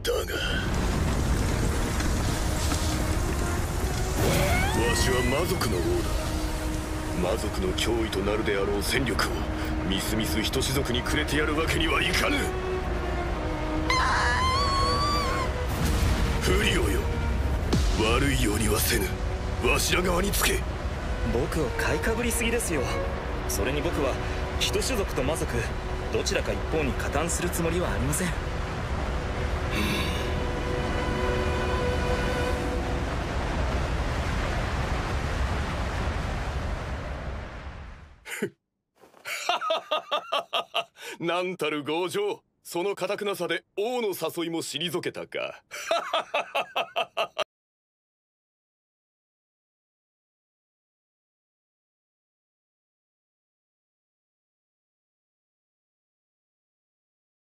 だがわしは魔族の王だ。魔族の脅威となるであろう戦力をみすみす人種族にくれてやるわけにはいかぬ。フリオよ、悪いようにはせぬ。わしら側につけ。 僕を買いかぶりすぎですよ。それに僕は人種族と魔族どちらか一方に加担するつもりはありません。 なんたる強情。その堅くなさで王の誘いも退けたか。